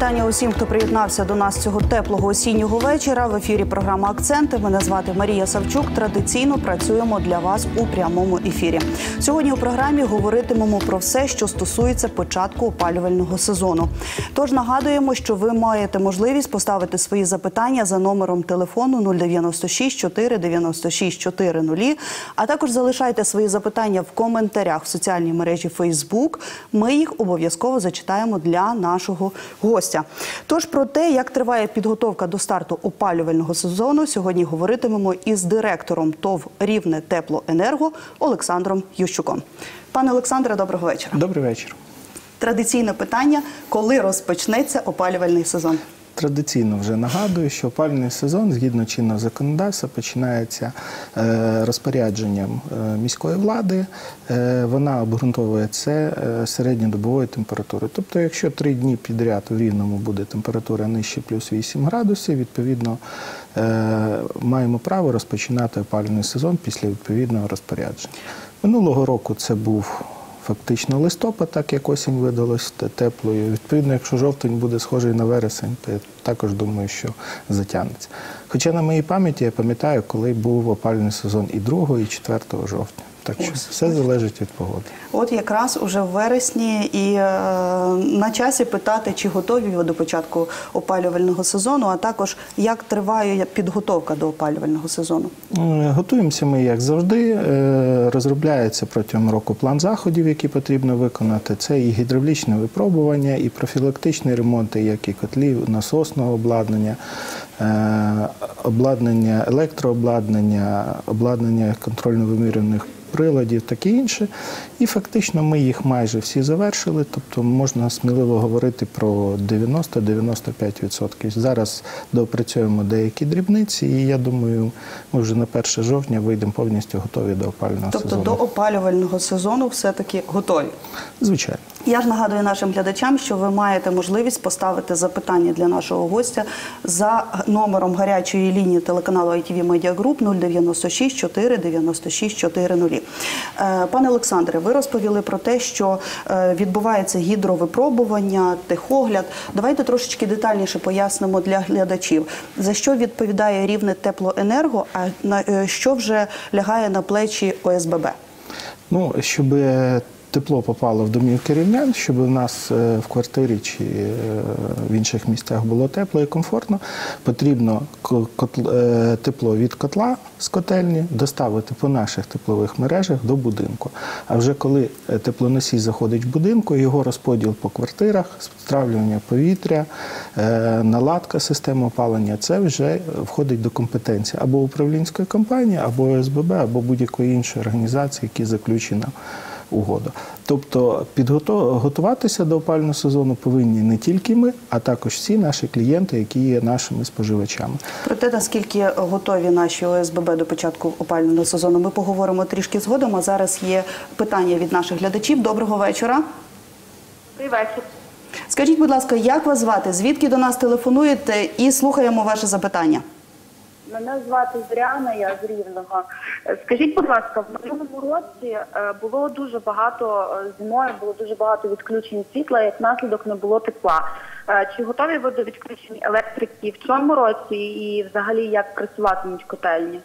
вітання усім, хто приєднався до нас цього теплого осіннього вечора. В ефірі програма «Акценти». Мене звати Марія Савчук. Традиційно працюємо для вас у прямому ефірі. Сьогодні у програмі говоритимемо про все, що стосується початку опалювального сезону. Тож нагадуємо, що ви маєте можливість поставити свої запитання за номером телефону 096 496 400, а також залишайте свої запитання в коментарях в соціальній мережі Facebook. Ми їх обов'язково зачитаємо для нашого гостя. Тож про те, як триває підготовка до старту опалювального сезону, сьогодні говоритимемо із директором ТОВ «Рівнетеплоенерго» Олександром Ющуком. Пане Олександре, доброго вечора. Добрий вечір. Традиційне питання – коли розпочнеться опалювальний сезон? Традиційно вже нагадую, що опалювальний сезон, згідно чинного законодавства, починається розпорядженням міської влади. Вона обґрунтовує це середньодобовою температурою. Тобто, якщо 3 дні підряд у Рівному буде температура нижче плюс 8 градусів, відповідно, маємо право розпочинати опалювальний сезон після відповідного розпорядження. Минулого року це був фактично листопад, так як осінь видалась теплою. Відповідно, якщо жовтень буде схожий на вересень, то я також думаю, що затягнеться. Хоча на моїй пам'яті я пам'ятаю, коли був опалювальний сезон і 2, і 4 жовтня. Так що все залежить від погоди. От якраз уже в вересні і на часі питати, чи готові ви до початку опалювального сезону, а також як триває підготовка до опалювального сезону? Готуємося ми, як завжди. Розробляється протягом року план заходів, які потрібно виконати. Це і гідравлічне випробування, і профілактичні ремонти, як і котлів, насосного обладнання, обладнання, електрообладнання, обладнання контрольно-вимірювальних приладів, таке інше. І фактично ми їх майже всі завершили, тобто можна сміливо говорити про 90-95%. Зараз доопрацюємо деякі дрібниці і я думаю, ми вже на 1 жовтня вийдемо повністю готові до опалювального сезону. Тобто до опалювального сезону все-таки готові? Звичайно. Я ж нагадую нашим глядачам, що ви маєте можливість поставити запитання для нашого гостя за номером гарячої лінії телеканалу ITV Media Group 096 496 400. Пане Олександре, ви розповіли про те, що відбувається гідровипробування, техогляд. Давайте трошечки детальніше пояснимо для глядачів, за що відповідає Рівнетеплоенерго, а що вже лягає на плечі ОСББ? Ну, щоб тепло попало в домівки рівнян, щоб у нас в квартирі чи в інших місцях було тепло і комфортно, потрібно тепло від котла з котельні доставити по наших теплових мережах до будинку. А вже коли теплоносій заходить в будинку, його розподіл по квартирах, стравлювання повітря, наладка системи опалення, це вже входить до компетенції або управлінської компанії, або ОСББ, або будь-якої іншої організації, які заключена угода. Тобто готуватися до опалювального сезону повинні не тільки ми, а також всі наші клієнти, які є нашими споживачами. Про те, наскільки готові наші ОСББ до початку опалювального сезону, ми поговоримо трішки згодом, а зараз є питання від наших глядачів. Доброго вечора. Добрий вечір. Скажіть, будь ласка, як вас звати, звідки до нас телефонуєте і слухаємо ваше запитання? Мене звати Зоряна, я з Рівного. Скажіть, будь ласка, в минулому році було дуже багато, зимою було дуже багато відключень світла, як наслідок не було тепла. Чи готові ви до відключень електрики в цьому році і взагалі як працюватимуть котельні?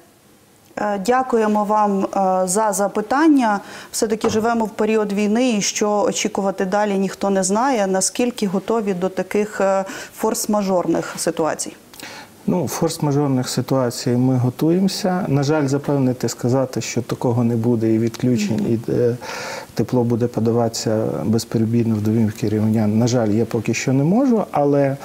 Дякуємо вам за запитання. Все-таки живемо в період війни і що очікувати далі ніхто не знає. Наскільки готові до таких форс-мажорних ситуацій? Ну, в форс-мажорних ситуаціях ми готуємося. На жаль, запевнити, сказати, що такого не буде і відключень, і тепло буде подаватися безперебійно в домівки рівнян, на жаль, я поки що не можу, але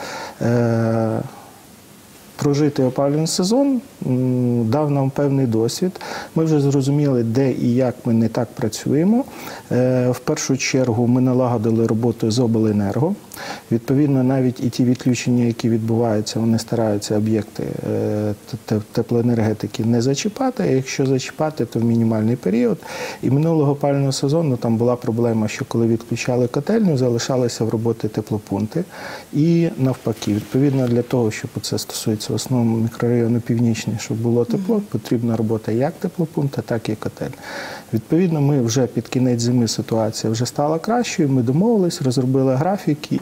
прожити опалювальний сезон дав нам певний досвід. Ми вже зрозуміли, де і як ми не так працюємо. В першу чергу ми налагодили роботу з обленерго. Відповідно, навіть і ті відключення, які відбуваються, вони стараються об'єкти теплоенергетики не зачіпати, а якщо зачіпати, то в мінімальний період. І минулого опалювального сезону там була проблема, що коли відключали котельню, залишалися в роботі теплопункти і навпаки. Відповідно, для того, щоб це стосується в основному мікрорайону Північний, щоб було тепло, потрібна робота як теплопункта, так і котель. Відповідно, ми вже під кінець зими ситуація вже стала кращою, ми домовились, розробили графіки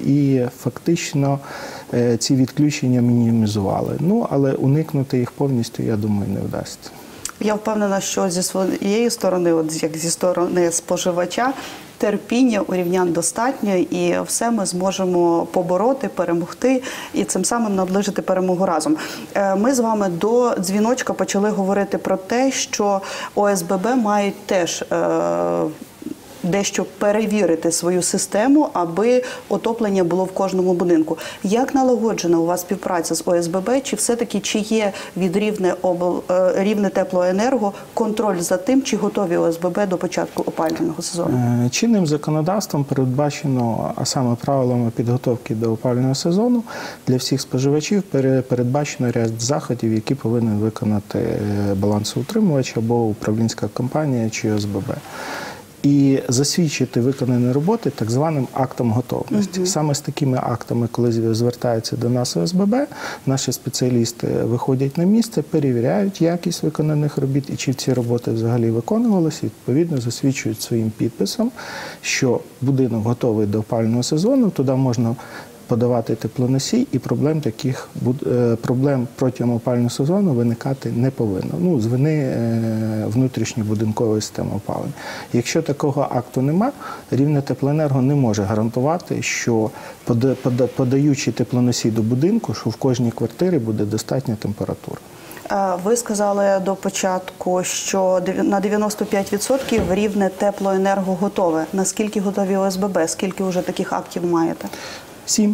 і фактично ці відключення мінімізували. Ну, але уникнути їх повністю, я думаю, не вдасться. Я впевнена, що зі своєї сторони, от як зі сторони споживача, терпіння у рівнян достатньо, і все ми зможемо побороти, перемогти і цим самим наближити перемогу разом. Ми з вами до дзвіночка почали говорити про те, що ОСББ мають теж дещо перевірити свою систему, аби отоплення було в кожному будинку. Як налагоджена у вас співпраця з ОСББ? Чи є від Рівне Теплоенерго контроль за тим, чи готові ОСББ до початку опалювального сезону? Чинним законодавством передбачено, а саме правилами підготовки до опалювального сезону, для всіх споживачів передбачено ряд заходів, які повинен виконати балансоутримувач або управлінська компанія чи ОСББ. І засвідчити виконані роботи так званим актом готовності. Саме з такими актами, коли звертаються до нас ОСББ, наші спеціалісти виходять на місце, перевіряють якість виконаних робіт і чи ці роботи взагалі виконувалися, і відповідно засвідчують своїм підписом, що будинок готовий до опалювального сезону, туди можна подавати теплоносій, і проблем протягом опалювального сезону виникати не повинно. Ну, з вини внутрішньобудинкової системи опалення. Якщо такого акту нема, Рівне Теплоенерго не може гарантувати, що подаючи теплоносій до будинку, що в кожній квартирі буде достатня температура. Ви сказали до початку, що на 95% Рівне Теплоенерго готове. Наскільки готові ОСББ? Скільки вже таких актів маєте? 7.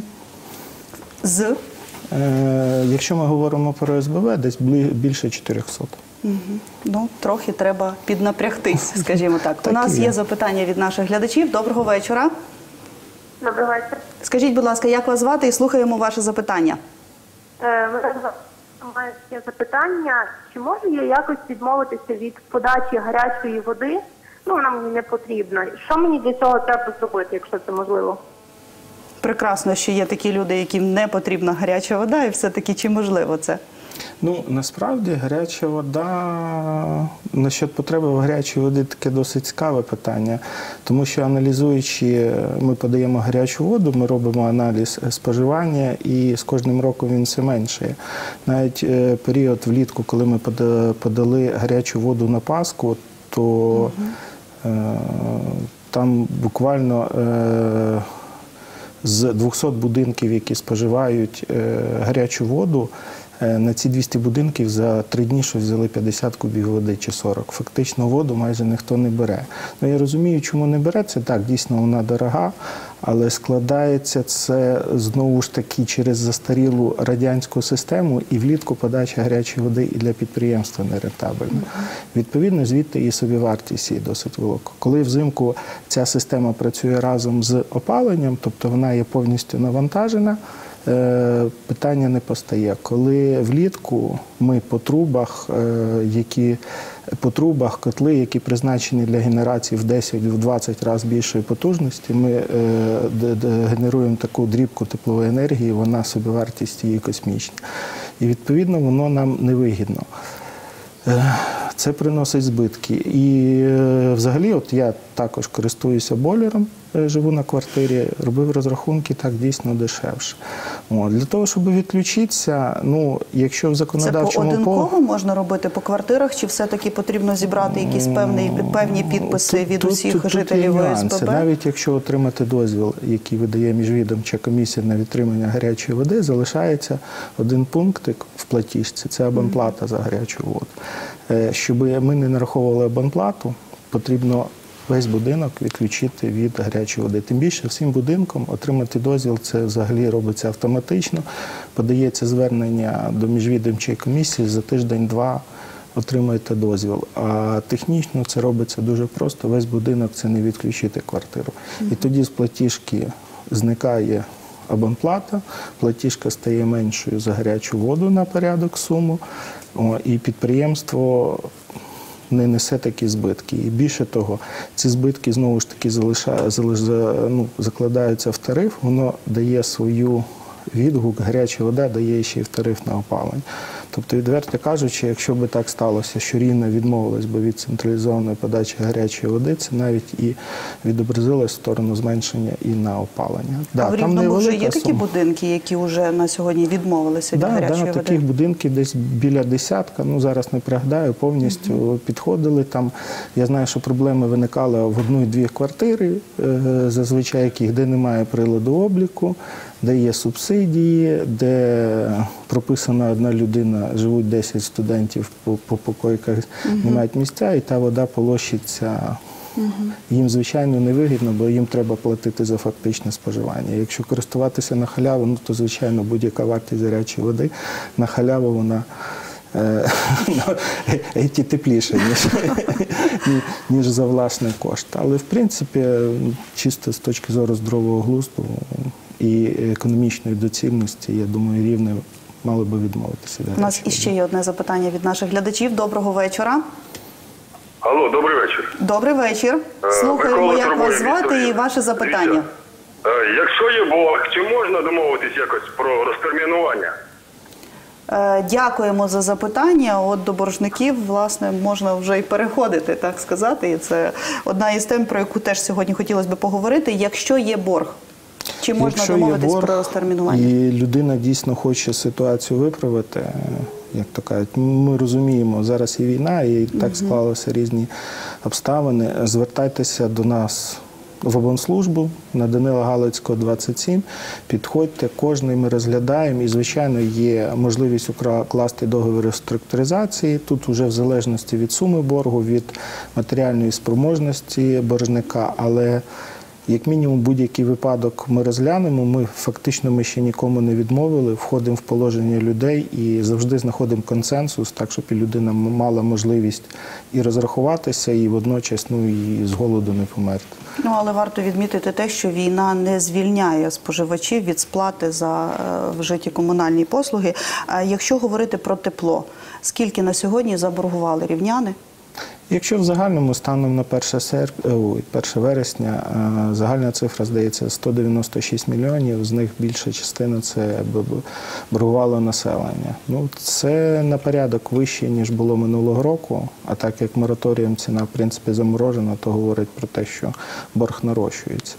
Якщо ми говоримо про ОСББ, десь більше 400. Ну, трохи треба піднапрягтись, скажімо так. У нас є запитання від наших глядачів. Доброго вечора. Доброго вечора. Скажіть, будь ласка, як вас звати, і слухаємо ваше запитання. Маю таке запитання. Чи можу я якось відмовитися від подачі гарячої води? Ну, вона мені не потрібна. Що мені для цього треба зробити, якщо це можливо? Прекрасно, що є такі люди, яким не потрібна гаряча вода, і все-таки чи можливо це? Ну, насправді, гаряча вода, насчет потреби в гарячій воді таке досить цікаве питання, тому що аналізуючи, ми подаємо гарячу воду, ми робимо аналіз споживання, і з кожним роком він все меншає. Навіть період влітку, коли ми подали гарячу воду на Пасху, то там буквально з 200 будинків, які споживають гарячу воду, на ці 200 будинків за 3 дні щось взяли 50 кубів води чи 40. Фактично воду майже ніхто не бере. Ну, я розумію, чому не бере. Це так, дійсно вона дорога, але складається це знову ж таки через застарілу радянську систему, і влітку подача гарячої води і для підприємства нерентабельна. Відповідно, звідти і собівартість є досить велика. Коли взимку ця система працює разом з опаленням, тобто вона є повністю навантажена, питання не постає. Коли влітку ми по трубах котли, які призначені для генерації в 10-20 разів більшої потужності, ми генеруємо таку дрібку теплової енергії, вона собівартість її космічна. І відповідно воно нам невигідно. Це приносить збитки. І взагалі, от я також користуюся бойлером, живу на квартирі, робив розрахунки, так дійсно дешевше. Для того, щоб відключитися, ну, якщо в законодавчому... Це поодинково можна робити по квартирах, чи все-таки потрібно зібрати якісь певні підписи від усіх жителів ОСББ? Навіть якщо отримати дозвіл, який видає міжвідомча комісія на відтримання гарячої води, залишається один пунктик в платіжці – це абонплата за гарячу воду. Щоб ми не нараховували абонплату, потрібно весь будинок відключити від гарячої води. Тим більше всім будинкам отримати дозвіл, це взагалі робиться автоматично. Подається звернення до міжвідомчої комісії, за тиждень-два отримаєте дозвіл. А технічно це робиться дуже просто, весь будинок – це не відключити квартиру. І тоді з платіжки зникає абонплата, платіжка стає меншою за гарячу воду на порядок суму, і підприємство не несе такі збитки. І більше того, ці збитки знову ж таки закладаються в тариф, воно дає свою відгук, гаряча вода дає ще й в тариф на опалення. Тобто, відверто кажучи, якщо би так сталося, що Рівне відмовилось би від централізованої подачі гарячої води, це навіть і відобразилось в сторону зменшення і на опалення. А в Рівному вже є такі будинки, які вже на сьогодні відмовилися від гарячої води? Таких будинків десь біля десятка, зараз не пригадаю, повністю підходили. Там, я знаю, що проблеми виникали в 1-2 квартири, зазвичай яких, де немає приладу обліку, де є субсидії, де прописана одна людина, живуть 10 студентів по покойках, не мають місця, і та вода полощиться. Їм, звичайно, невигідно, бо їм треба платити за фактичне споживання. Якщо користуватися на халяву, то, звичайно, будь-яка вартість гарячої води на халяву, вона тепліша, ніж за власний кошт. Але, в принципі, чисто з точки зору здорового глузду і економічної доцільності, я думаю, Рівне мало би відмовитися від гарячої води. У нас іще є одне запитання від наших глядачів. Доброго вечора. Алло, добрий вечір. Добрий вечір. Слухаємо, як вас звати і ваше запитання. Якщо є борг, чи можна домовитись якось про розтермінування? Дякуємо за запитання. От до боржників, власне, можна вже і переходити, так сказати. І це одна із тем, про яку теж сьогодні хотілося б поговорити. Якщо є борг, чи можна домовитись про розтермінування? І людина дійсно хоче ситуацію виправити, як то кажуть, ми розуміємо, зараз і війна, і так склалися різні обставини. Звертайтеся до нас в обонслужбу на Данила Галицького, 27. Підходьте, кожний ми розглядаємо. І, звичайно, є можливість укласти договір реструктуризації. Тут вже в залежності від суми боргу, від матеріальної спроможності боржника, але як мінімум, будь-який випадок ми розглянемо, ми ще нікому не відмовили, входимо в положення людей і завжди знаходимо консенсус, так, щоб і людина мала можливість і розрахуватися, і водночас і з голоду не померти. Але варто відмітити те, що війна не звільняє споживачів від сплати за вжиті комунальні послуги. Якщо говорити про тепло, скільки на сьогодні заборгували рівняни? Якщо в загальному станом на 1 вересня загальна цифра, здається, 196 мільйонів, з них більша частина – це боргувало населення. Це на порядок вище, ніж було минулого року, а так як мораторієм ціна, в принципі, заморожена, то говорить про те, що борг нарощується.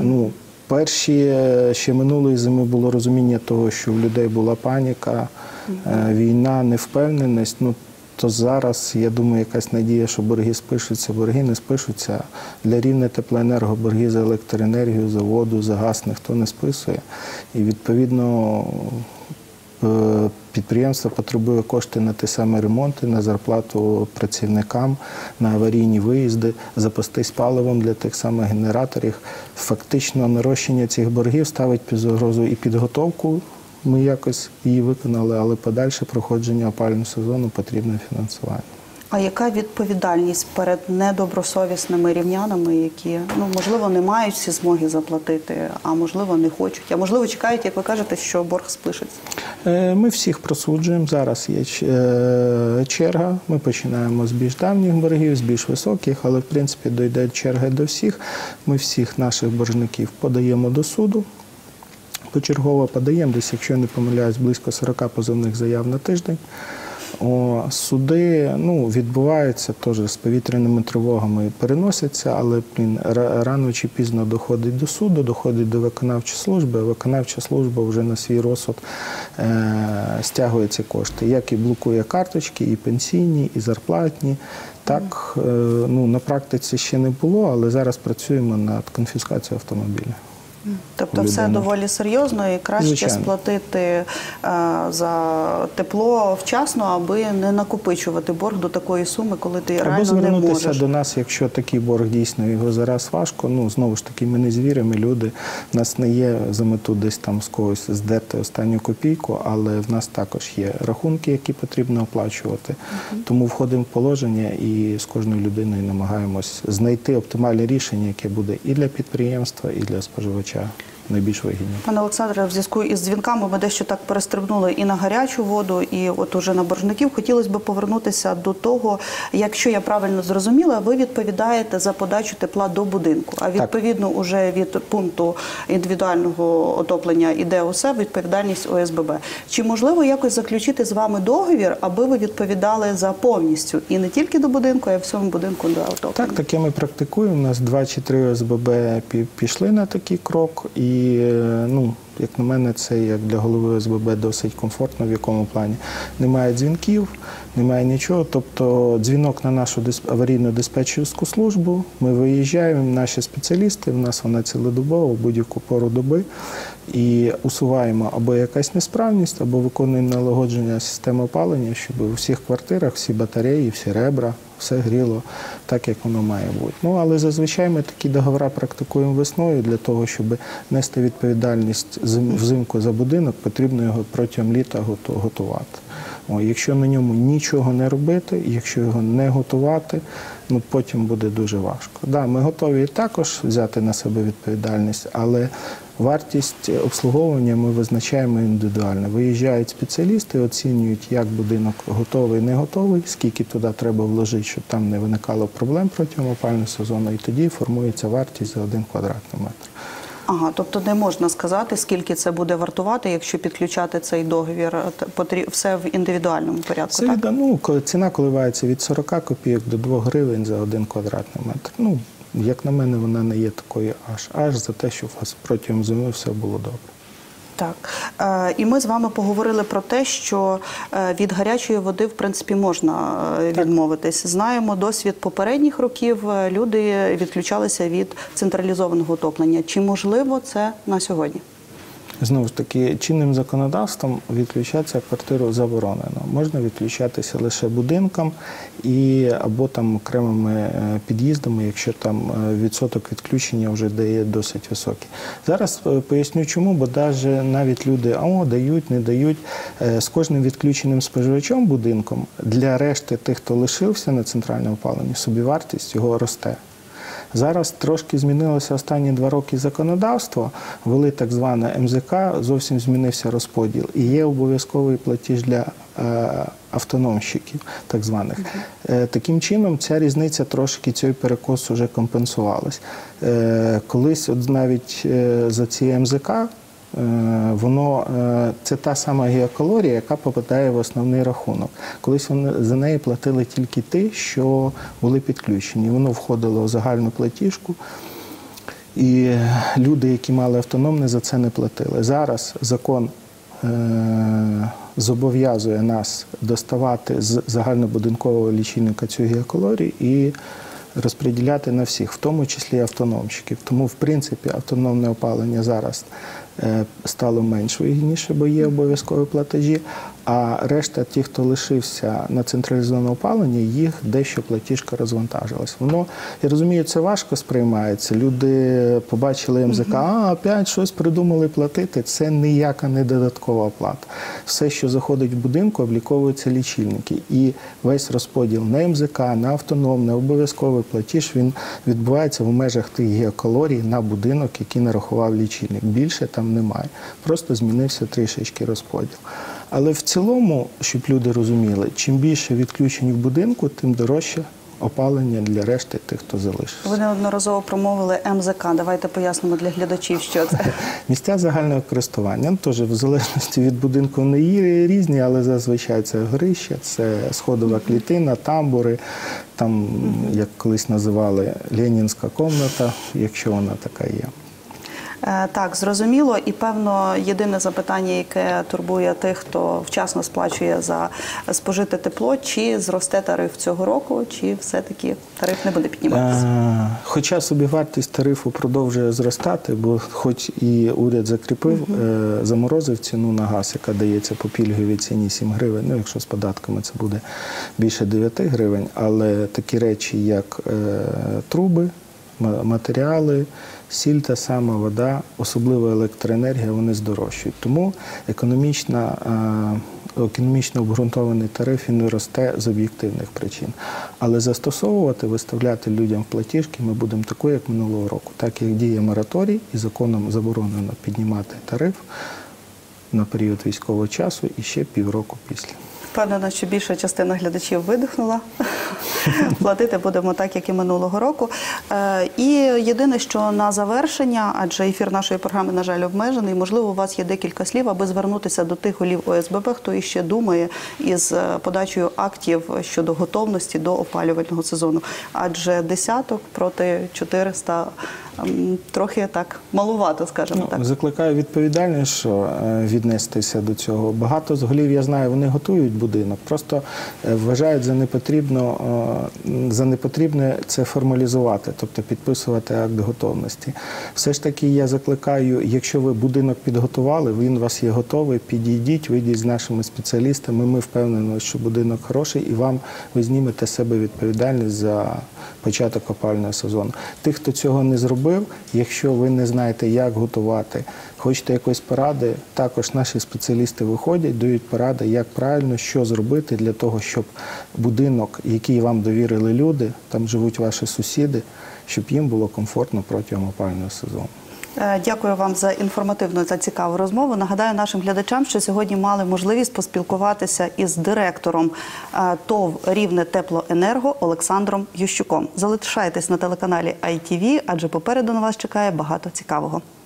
Ще минулої зими було розуміння того, що в людей була паніка, війна, невпевненість. То зараз, я думаю, якась надія, що борги спишуться. Борги не спишуться. Для Рівне теплоенерго борги за електроенергію, за воду, за газ ніхто не списує. І, відповідно, підприємство потребує кошти на ті самі ремонти, на зарплату працівникам, на аварійні виїзди, запастись паливом для тих самих генераторів. Фактично, нарощення цих боргів ставить під загрозу і підготовку. Ми якось її виконали, але подальше проходження опалювального сезону потрібне фінансування. А яка відповідальність перед недобросовісними рівнянами, які, можливо, не мають всі змоги заплатити, а можливо, не хочуть, а можливо, чекають, як ви кажете, що борг спишеться? Ми всіх просуджуємо. Зараз є черга. Ми починаємо з більш давніх боргів, з більш високих, але, в принципі, дійде черга до всіх. Ми всіх наших боржників подаємо до суду. Почергово подаємо, десь, якщо я не помиляюсь, близько 40 позовних заяв на тиждень. Суди відбуваються теж з повітряними тривогами, переносяться, але рано чи пізно доходить до суду, доходить до виконавчої служби, а виконавча служба вже на свій розсуд стягує ці кошти. Як і блокує карточки, і пенсійні, і зарплатні. Так, на практиці ще не було, але зараз працюємо над конфіскацією автомобіля. Тобто все доволі серйозно і краще сплатити за тепло вчасно, аби не накопичувати борг до такої суми, коли ти реально не можеш. Або звернутися до нас, якщо такий борг дійсно, його зараз важко. Знову ж таки, ми не звіримо, люди. В нас не є за мету десь там з когось здерти останню копійку, але в нас також є рахунки, які потрібно оплачувати. Тому входимо в положення і з кожною людиною намагаємось знайти оптимальне рішення, яке буде і для підприємства, і для споживача. найбільш вигідні. Пане Олександре, в зв'язку із дзвінками ми дещо так перестрибнули і на гарячу воду, і от уже на боржників. Хотілося б повернутися до того, якщо я правильно зрозуміла, ви відповідаєте за подачу тепла до будинку, а відповідно уже від пункту індивідуального отоплення іде усе, відповідальність ОСББ. Чи можливо якось заключити з вами договір, аби ви відповідали за повністю і не тільки до будинку, а й всьому будинку до отоплення? Так, таке ми практикуємо. У нас 2 чи 3 ОСББ пішли на такий крок, і, як на мене, це як для голови ОСББ досить комфортно, в якому плані. Немає дзвінків, немає нічого, тобто дзвінок на нашу аварійну диспетчерську службу, ми виїжджаємо, наші спеціалісти, в нас вона цілодобова, в будь-яку пору доби, і усуваємо або якась несправність, або виконуємо налагодження системи опалення, щоб у всіх квартирах всі батареї, всі ребра, все гріло так, як воно має бути. Але зазвичай ми такі договори практикуємо весною для того, щоб нести відповідальність взимку за будинок, потрібно його протягом літа готувати. Якщо на ньому нічого не робити, якщо його не готувати, потім буде дуже важко. Да, ми готові також взяти на себе відповідальність, але вартість обслуговування ми визначаємо індивідуально. Виїжджають спеціалісти, оцінюють, як будинок готовий, не готовий, скільки туди треба вложити, щоб там не виникало проблем протягом опалювального сезону, і тоді формується вартість за 1 квадратний метр. Ага, тобто не можна сказати, скільки це буде вартувати, якщо підключати цей договір, все в індивідуальному порядку, це, так? Ціна коливається від 40 копійок до 2 гривень за 1 квадратний метр. Як на мене, вона не є такою аж за те, щоб у вас протягом зими все було добре. Так. І ми з вами поговорили про те, що від гарячої води, в принципі, можна відмовитись. Знаємо досвід попередніх років, люди відключалися від централізованого отоплення. Чи можливо це на сьогодні? Знову ж таки, чинним законодавством відключатися квартиру заборонено. Можна відключатися лише будинкам або там окремими під'їздами, якщо там відсоток відключення вже дає досить високий. Зараз поясню чому, бо навіть люди дають, не дають. З кожним відключеним споживачом будинком для решти тих, хто лишився на центральному опаленні, собівартість його росте. Зараз трошки змінилося останні 2 роки законодавство, ввели так зване МЗК, зовсім змінився розподіл. І є обов'язковий платіж для автономщиків, так званих. Таким чином, ця різниця трошки, цей перекос вже компенсувалась. Колись навіть за ці МЗК, це та сама гігакалорія, яка попадає в основний рахунок. Колись за неї платили тільки ті, що були підключені. Воно входило в загальну платіжку, і люди, які мали автономне, за це не платили. Зараз закон зобов'язує нас доставати з загальнобудинкового лічильника цю гігакалорію і розподіляти на всіх, в тому числі автономщиків. Тому, в принципі, автономне опалення зараз стало менш вигідніше, бо є обов'язкові платежі, а решта, ті, хто лишився на централізованому опаленні, їх дещо платіжка розвантажилась. Я розумію, це важко сприймається. Люди побачили МЗК, опять щось придумали платити. Це ніяка не додаткова оплата. Все, що заходить в будинку, обліковуються лічильники. І весь розподіл на МЗК, на автономний, обов'язковий платіж, він відбувається в межах тих гігакалорій на будинок, який нарахував лічильник. Більше там немає. Просто змінився трішечки розподіл. Але в цілому, щоб люди розуміли, чим більше відключень в будинку, тим дорожче опалення для решти тих, хто залишився. Ви неодноразово промовили МЗК. Давайте пояснимо для глядачів, що це. Місця загального користування. Теж в залежності від будинку вони є різні, але зазвичай це горища, це сходова клітина, тамбури, там, як колись називали, ленінська кімната, якщо вона така є. Так, зрозуміло. І, певно, єдине запитання, яке турбує тих, хто вчасно сплачує за спожите тепло, чи зросте тариф цього року, чи все-таки тариф не буде підніматися? Хоча собівартість тарифу продовжує зростати, бо хоч і уряд закріпив, заморозив ціну на газ, яка дається по пільговій ціні 7 гривень, якщо з податками це буде більше 9 гривень, але такі речі, як труби, матеріали, сіль та сама, вода, особливо електроенергія, вони здорожчують. Тому економічна економічно обґрунтований тариф і не росте з об'єктивних причин. Але застосовувати, виставляти людям в платіжки ми будемо такою, як минулого року. Так як діє мораторій і законом заборонено піднімати тариф на період військового часу і ще півроку після. Впевнена, що більша частина глядачів видихнула. Платити будемо так, як і минулого року. І єдине, що на завершення, адже ефір нашої програми, на жаль, обмежений, можливо, у вас є декілька слів, аби звернутися до тих голів ОСББ, хто іще думає із подачею актів щодо готовності до опалювального сезону. Адже десяток проти 400 трохи так малувато, скажімо так. Закликаю відповідальність, що віднестися до цього. Багато з голів, я знаю, вони готують будинок, просто вважають за непотрібне це формалізувати, тобто підписувати акт готовності. Все ж таки я закликаю, якщо ви будинок підготували, він у вас є готовий, підійдіть, вийдіть з нашими спеціалістами, ми впевнені, що будинок хороший і ви знімете з себе відповідальність за початок опалювального сезону. Тих, хто цього не зробив, якщо ви не знаєте, як готувати, хочете якоїсь поради, також наші спеціалісти виходять, дають поради, як правильно, що зробити для того, щоб будинок, який вам довірили люди, там живуть ваші сусіди, щоб їм було комфортно протягом опалювального сезону. Дякую вам за інформативну та цікаву розмову. Нагадаю нашим глядачам, що сьогодні мали можливість поспілкуватися із директором ТОВ «Рівне Теплоенерго» Олександром Ющуком. Залишайтесь на телеканалі ITV, адже попереду на вас чекає багато цікавого.